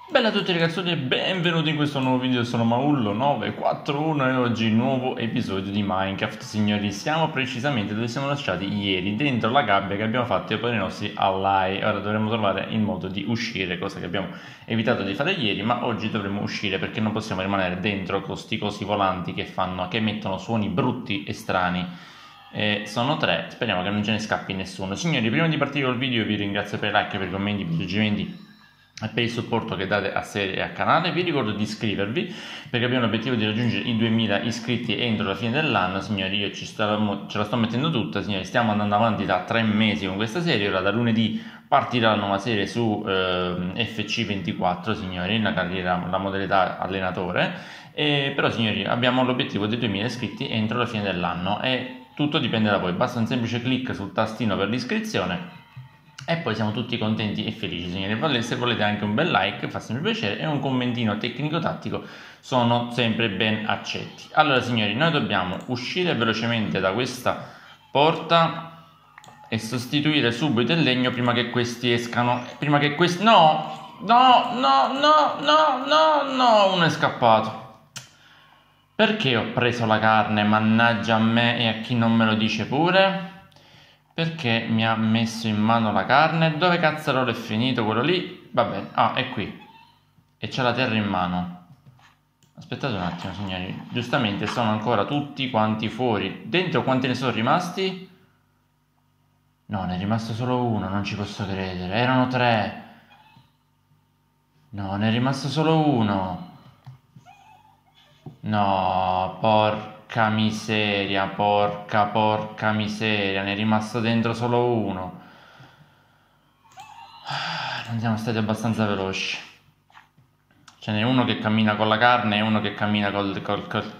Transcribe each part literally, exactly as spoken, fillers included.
Bella a tutti ragazzuoli e benvenuti in questo nuovo video, sono Maullo nove quattro uno e oggi nuovo episodio di Minecraft. Signori, siamo precisamente dove siamo lasciati ieri, dentro la gabbia che abbiamo fatto per i nostri ally. Ora dovremo trovare il modo di uscire, cosa che abbiamo evitato di fare ieri, ma oggi dovremo uscire perché non possiamo rimanere dentro con sti cosi volanti che fanno, che emettono suoni brutti e strani. Eh, sono tre, speriamo che non ce ne scappi nessuno. Signori, prima di partire col video vi ringrazio per i like, per i commenti, per i suggerimenti e per il supporto che date a serie e al canale. Vi ricordo di iscrivervi perché abbiamo l'obiettivo di raggiungere i duemila iscritti entro la fine dell'anno. Signori, io ci sto, ce la sto mettendo tutta, signori, stiamo andando avanti da tre mesi con questa serie. Ora da lunedì partirà la nuova serie su eh, F C ventiquattro, signori, la carriera, la modalità allenatore. E, però signori, abbiamo l'obiettivo dei duemila iscritti entro la fine dell'anno e tutto dipende da voi, basta un semplice clic sul tastino per l'iscrizione e poi siamo tutti contenti e felici, signori. Se volete anche un bel like fa sempre piacere e un commentino tecnico-tattico sono sempre ben accetti. Allora signori, noi dobbiamo uscire velocemente da questa porta e sostituire subito il legno prima che questi escano, prima che questi... no, no, no, no, no, no, no, uno è scappato. Perché ho preso la carne, mannaggia a me e a chi non me lo dice pure? Perché mi ha messo in mano la carne? Dove cazzarola è finito quello lì? Va bene, ah, è qui. E c'è la terra in mano. Aspettate un attimo, signori. Giustamente sono ancora tutti quanti fuori. Dentro quanti ne sono rimasti? No, ne è rimasto solo uno, non ci posso credere. Erano tre. No, ne è rimasto solo uno. No, porca miseria, porca, porca miseria, ne è rimasto dentro solo uno. Non siamo stati abbastanza veloci. Ce n'è uno che cammina con la carne e uno che cammina col... col, col...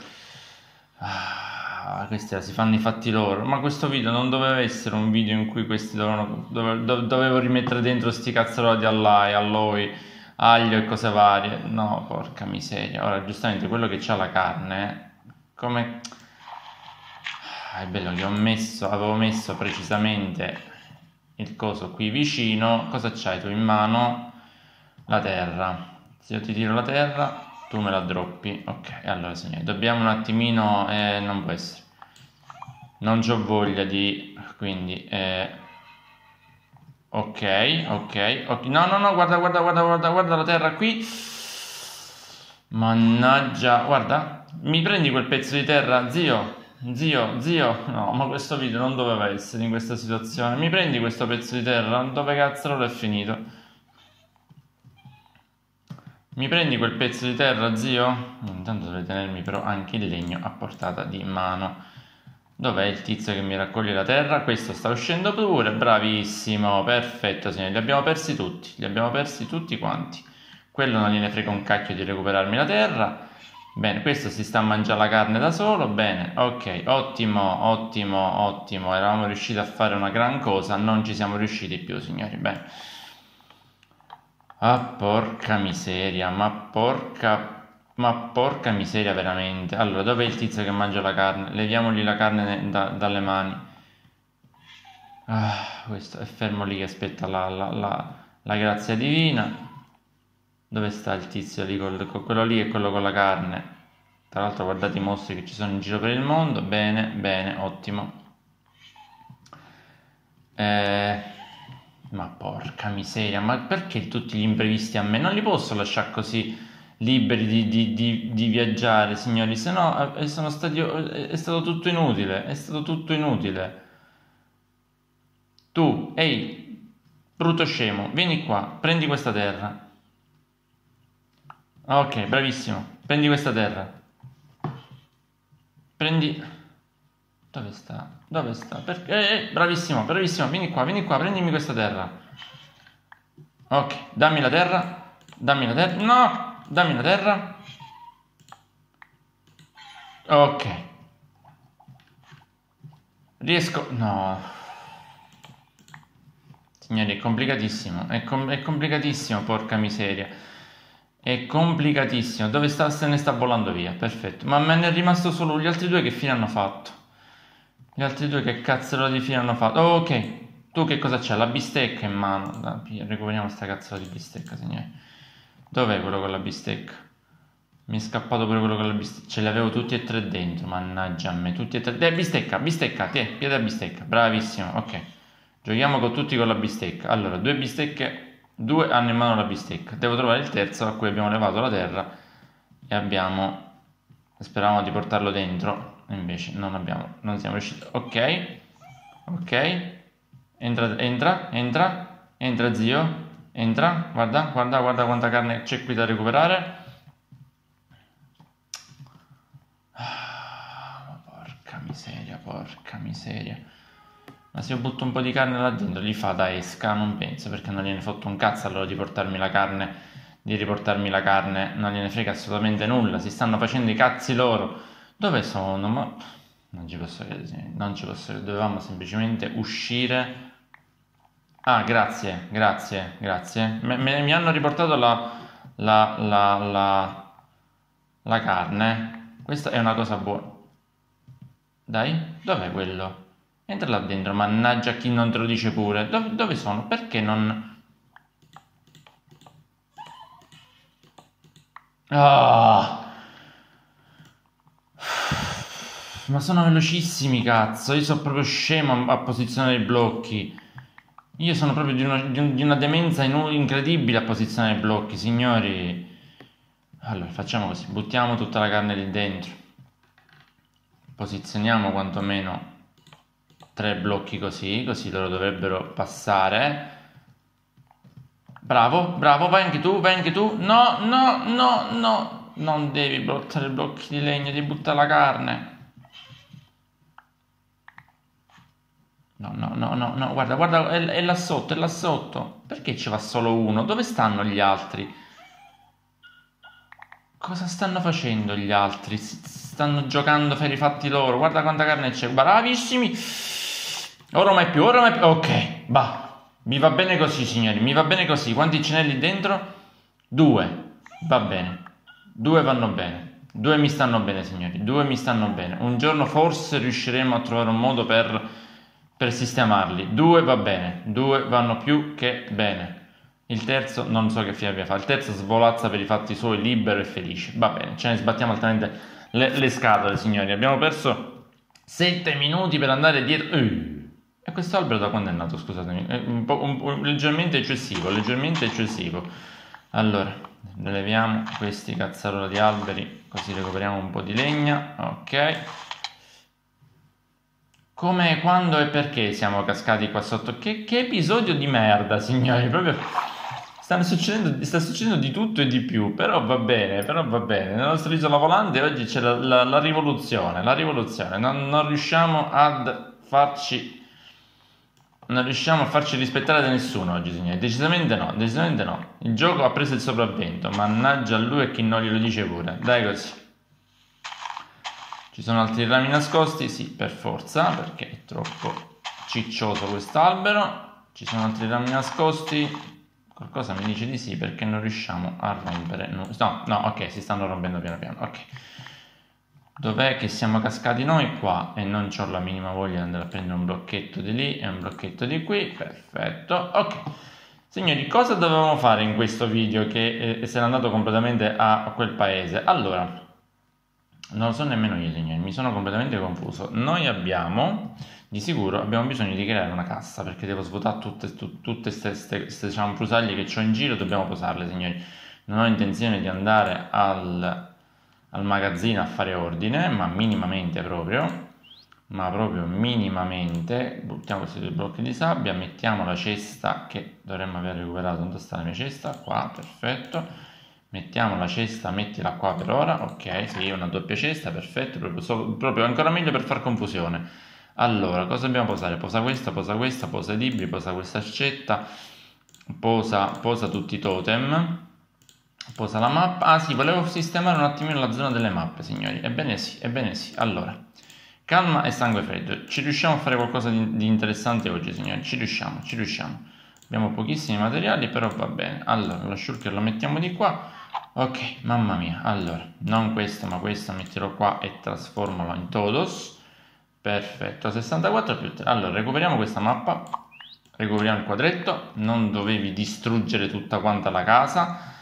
Ah, questi si fanno i fatti loro. Ma questo video non doveva essere un video in cui questi dovevano... Dove, dove, dovevo rimettere dentro sti cazzolati all'ai, all'oi, aglio e cose varie. No, porca miseria. Ora giustamente quello che c'ha la carne, come ah, è bello che ho messo, avevo messo precisamente il coso qui vicino. Cosa c'hai tu in mano? La terra. Se io ti tiro la terra tu me la droppi. Ok, allora signori, dobbiamo un attimino, eh, non può essere, non c'ho voglia di, quindi eh, ok, ok, ok, no, no, no, guarda, guarda, guarda, guarda, guarda la terra qui. Mannaggia, guarda, mi prendi quel pezzo di terra, zio, zio, zio, no, ma questo video non doveva essere in questa situazione. Mi prendi questo pezzo di terra, dove cazzo lo è finito? Mi prendi quel pezzo di terra, zio? Intanto dovrei tenermi però anche il legno a portata di mano. Dov'è il tizio che mi raccoglie la terra? Questo sta uscendo pure, bravissimo, perfetto signori, li abbiamo persi tutti, li abbiamo persi tutti quanti. Quello non gliene frega un cacchio di recuperarmi la terra. Bene, questo si sta a mangiare la carne da solo, bene, ok, ottimo, ottimo, ottimo, eravamo riusciti a fare una gran cosa, non ci siamo riusciti più signori, bene. Ah, porca miseria, ma porca... Ma porca miseria veramente. Allora, dov'è il tizio che mangia la carne? Leviamogli la carne da, dalle mani. Ah, questo è fermo lì che aspetta la, la, la, la grazia divina. Dove sta il tizio lì? Col, con quello lì e quello con la carne. Tra l'altro guardate i mostri che ci sono in giro per il mondo. Bene, bene, ottimo. Eh... Ma porca miseria, ma perché tutti gli imprevisti a me? Non li posso lasciare così liberi di, di, di, di viaggiare, signori, se no è, sono stati, è stato tutto inutile, è stato tutto inutile. Tu, ehi, brutto scemo, vieni qua, prendi questa terra. Ok, bravissimo, prendi questa terra. Prendi... Dove sta? Dove sta? Perché? Eh, eh, bravissimo, bravissimo, vieni qua, vieni qua, prendimi questa terra. Ok, dammi la terra, dammi la terra, no! Dammi la terra. Ok. Riesco... No. Signori, è complicatissimo. È, com è complicatissimo, porca miseria. È complicatissimo. Dove sta? Se ne sta volando via. Perfetto. Ma me ne è rimasto solo gli altri due che fine hanno fatto? Gli altri due che cazzo di fine hanno fatto? Oh, ok. Tu che cosa c'hai? La bistecca in mano. Dai, recuperiamo sta cazzo di bistecca, signori. Dov'è quello con la bistecca? Mi è scappato pure quello con la bistecca. Ce li avevo tutti e tre dentro, mannaggia a me, tutti e tre. Eh, bistecca, bistecca, ti piede a bistecca, bravissimo, ok. Giochiamo con tutti con la bistecca. Allora, due bistecche, due hanno in mano la bistecca. Devo trovare il terzo a cui abbiamo levato la terra e abbiamo... Speravamo di portarlo dentro, invece non abbiamo, non siamo riusciti. Ok, ok, entra, entra, entra, entra zio, entra, guarda, guarda, guarda quanta carne c'è qui da recuperare. Ah, porca miseria, porca miseria. Ma se io butto un po' di carne là dentro, gli fa da esca? Non penso, perché non gliene fatto un cazzo allora di portarmi la carne, di riportarmi la carne, non gliene frega assolutamente nulla, si stanno facendo i cazzi loro. Dove sono? Ma non ci posso credere, non ci posso credere, dovevamo semplicemente uscire. Ah, grazie, grazie, grazie. Me- me- mi hanno riportato la, la, la, la, la carne. Questa è una cosa buona. Dai, dov'è quello? Entra là dentro, mannaggia chi non te lo dice pure. Dove, dove sono? Perché non... Ah! Ma sono velocissimi, cazzo. Io sono proprio scemo a posizionare i blocchi. Io sono proprio di, uno- di un- di una demenza inu- incredibile a posizionare i blocchi, signori. Allora, facciamo così. Buttiamo tutta la carne lì dentro. Posizioniamo quantomeno tre blocchi così, così loro dovrebbero passare. Bravo, bravo, vai anche tu, vai anche tu. No, no, no, no. Non devi buttare i blocchi di legno, devi buttare la carne. No, no, no, no, no, guarda, guarda, è, è là sotto, è là sotto. Perché ci va solo uno? Dove stanno gli altri? Cosa stanno facendo gli altri? Si- stanno giocando per i fatti loro. Guarda quanta carne c'è. Bravissimi. Ora mai più, ora mai più. Ok, va. Mi va bene così, signori. Mi va bene così. Quanti ce n'è lì dentro? Due. Va bene. Due vanno bene. Due mi stanno bene, signori. Due mi stanno bene. Un giorno forse riusciremo a trovare un modo per, per sistemarli. Due va bene. Due vanno più che bene. Il terzo non so che fine abbia fatto. Il terzo svolazza per i fatti suoi, libero e felice. Va bene, ce ne sbattiamo altamente le, le scatole, signori. Abbiamo perso sette minuti per andare dietro. Uh. E questo albero da quando è nato? Scusatemi. È un po', un, un, leggermente eccessivo, leggermente eccessivo. Allora, leviamo questi cazzarola di alberi, così recuperiamo un po' di legna. Ok. Come, quando e perché siamo cascati qua sotto? Che, che episodio di merda, signori. Proprio... Stanno succedendo, sta succedendo di tutto e di più, però va bene, però va bene. Nella nostra isola volante oggi c'è la, la- la rivoluzione, la rivoluzione. Non, non riusciamo ad farci, non riusciamo a farci rispettare da nessuno oggi, signori. Decisamente no, decisamente no. Il gioco ha preso il sopravvento, mannaggia a lui e chi non glielo dice pure. Dai così. Ci sono altri rami nascosti? Sì, per forza, perché è troppo ciccioso quest'albero. Ci sono altri rami nascosti? Qualcosa mi dice di sì perché non riusciamo a rompere. No, no, no, ok, si stanno rompendo piano piano. Ok. Dov'è che siamo cascati noi? Qua. E non ho la minima voglia di andare a prendere un blocchetto di lì e un blocchetto di qui. Perfetto. Ok. Signori, cosa dovevamo fare in questo video che eh, se n'è andato completamente a, a quel paese? Allora, non lo so nemmeno io, signori, mi sono completamente confuso. Noi abbiamo, di sicuro, abbiamo bisogno di creare una cassa perché devo svuotare tutte queste diciamo, frusaglie che ho in giro, dobbiamo posarle, signori. Non ho intenzione di andare al, al magazzino a fare ordine, ma minimamente proprio, ma proprio minimamente. Buttiamo questi due blocchi di sabbia, mettiamo la cesta che dovremmo aver recuperato. Dove sta la mia cesta? Qua, perfetto. Mettiamo la cesta, mettila qua per ora, ok, sì, una doppia cesta, perfetto, proprio, so- proprio ancora meglio per far confusione. Allora, cosa dobbiamo posare? Posa questa, posa questa, posa i libri, posa questa scetta, posa, posa tutti i totem, posa la mappa. Ah sì, volevo sistemare un attimino la zona delle mappe, signori. Ebbene sì, ebbene sì. Allora, calma e sangue freddo. Ci riusciamo a fare qualcosa di, di interessante oggi, signori? Ci riusciamo, ci riusciamo. Abbiamo pochissimi materiali, però va bene. Allora, lo shulker lo mettiamo di qua. Ok, mamma mia. Allora, non questo, ma questo metterò qua e trasformalo in todos. Perfetto, sessantaquattro più tre. Allora, recuperiamo questa mappa. Recuperiamo il quadretto. Non dovevi distruggere tutta quanta la casa.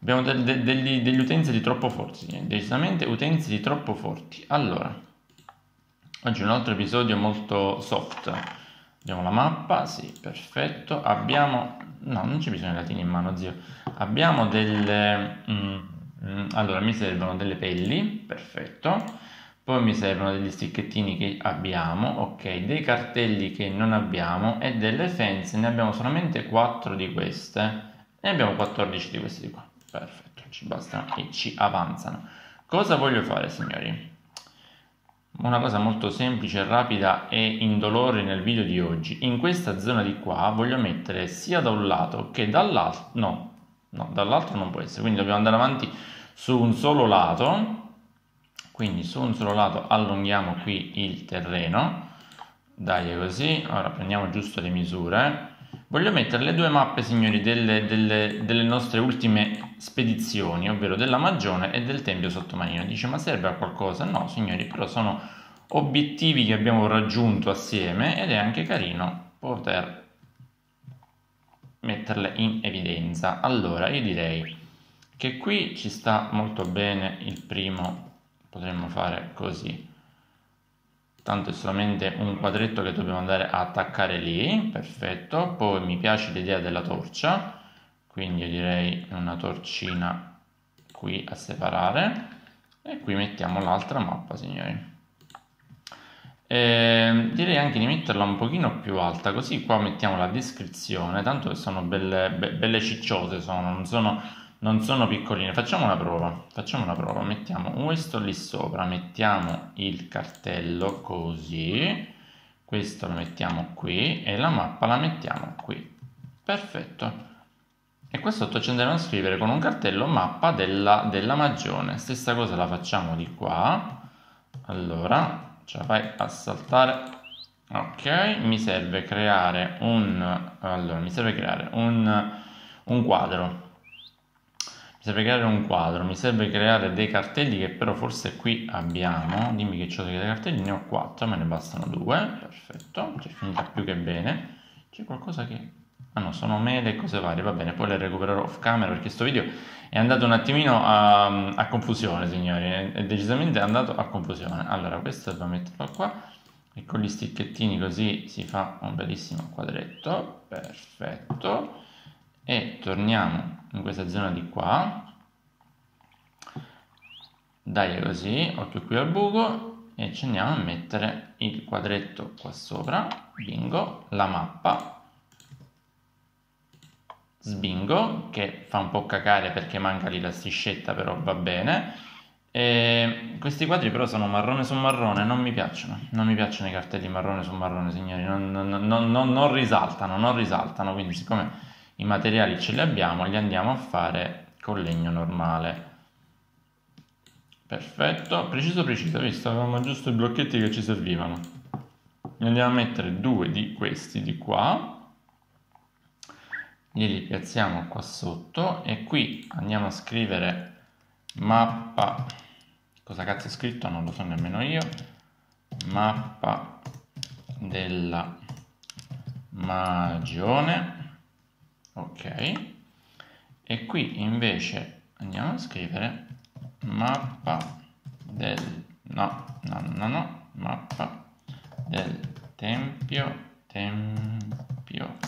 Abbiamo del, de, degli, degli utensili troppo forti, decisamente utensili troppo forti. Allora, oggi un altro episodio molto soft. Abbiamo la mappa, sì, perfetto. Abbiamo, no, non c'è bisogno di latini in mano, zio. Abbiamo delle, mm, mm, allora mi servono delle pelli, perfetto. Poi mi servono degli sticchettini che abbiamo, ok, dei cartelli che non abbiamo e delle fence, ne abbiamo solamente quattro di queste. Ne abbiamo quattordici di questi di qua. Perfetto, ci bastano e ci avanzano. Cosa voglio fare, signori? Una cosa molto semplice, rapida e indolore nel video di oggi. In questa zona di qua voglio mettere sia da un lato che dall'altro. No, no, dall'altro non può essere. Quindi dobbiamo andare avanti su un solo lato. Quindi su un solo lato allunghiamo qui il terreno. Dai, così. Ora prendiamo giusto le misure. Voglio mettere le due mappe, signori, delle, delle, delle nostre ultime spedizioni, ovvero della Magione e del Tempio Sottomarino. Dice, ma serve a qualcosa? No, signori, però sono obiettivi che abbiamo raggiunto assieme ed è anche carino poter metterle in evidenza. Allora, io direi che qui ci sta molto bene il primo, potremmo fare così. Tanto è solamente un quadretto che dobbiamo andare a attaccare lì, perfetto. Poi mi piace l'idea della torcia, quindi io direi una torcina qui a separare e qui mettiamo l'altra mappa, signori. E direi anche di metterla un pochino più alta, così qua mettiamo la descrizione, tanto che sono belle, be belle cicciose, sono, non sono... non sono piccoline. Facciamo una prova, facciamo una prova, mettiamo questo lì sopra, mettiamo il cartello così, questo lo mettiamo qui e la mappa la mettiamo qui, perfetto. E qua sotto ci andremo a scrivere con un cartello mappa della, della Magione. Stessa cosa la facciamo di qua. Allora ce la fai a saltare, ok. Mi serve creare un allora mi serve creare un, un quadro. Mi serve creare un quadro, mi serve creare dei cartelli che però forse qui abbiamo. Dimmi che c'ho dei cartelli, ne ho quattro, me ne bastano due, perfetto, c'è finita più che bene. C'è qualcosa che... ah no, sono mele e cose varie, va bene, poi le recupererò off camera perché questo video è andato un attimino a, a confusione, signori, è decisamente andato a confusione. Allora, questo dobbiamo metterlo qua e con gli sticchettini così si fa un bellissimo quadretto, perfetto. E torniamo in questa zona di qua, dai così, occhio qui al buco e ci andiamo a mettere il quadretto qua sopra, bingo, la mappa, sbingo, che fa un po' cacare perché manca lì la striscetta, però va bene. E questi quadri però sono marrone su marrone, non mi piacciono, non mi piacciono i cartelli marrone su marrone, signori, non, non, non, non, non risaltano, non risaltano, quindi siccome i materiali ce li abbiamo, li andiamo a fare con legno normale. Perfetto, preciso preciso, visto? Avevamo giusto i blocchetti che ci servivano. Ne andiamo a mettere due di questi di qua, li piazziamo qua sotto e qui andiamo a scrivere mappa, cosa cazzo è scritto? Non lo so nemmeno io, mappa della Magione. Ok, e qui invece andiamo a scrivere mappa del no no no no mappa del tempio tempio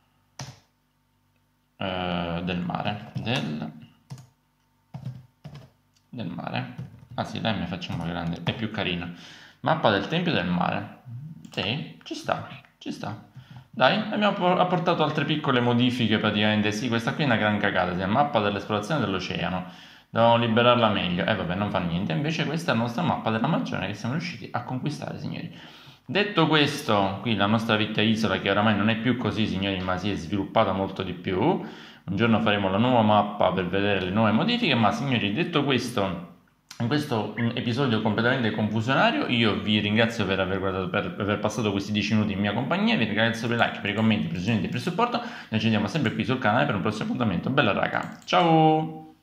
eh, del mare del del mare ah sì, dai, mi facciamo grande, è più carino, mappa del tempio del mare, sì, ci sta, ci sta. Dai, abbiamo apportato altre piccole modifiche praticamente. Sì, questa qui è una gran cagata, si chiama mappa dell'esplorazione dell'oceano. Dovevamo liberarla meglio. E eh, vabbè, non fa niente. Invece questa è la nostra mappa della Magione che siamo riusciti a conquistare, signori. Detto questo, qui la nostra vecchia isola, che oramai non è più così, signori, ma si è sviluppata molto di più. Un giorno faremo la nuova mappa per vedere le nuove modifiche, ma signori, detto questo... in questo episodio completamente confusionario io vi ringrazio per aver, guardato, per, per aver passato questi dieci minuti in mia compagnia, vi ringrazio per i like, per i commenti, per i suggerimenti e per il supporto. Noi ci vediamo sempre qui sul canale per un prossimo appuntamento. Bella raga, ciao!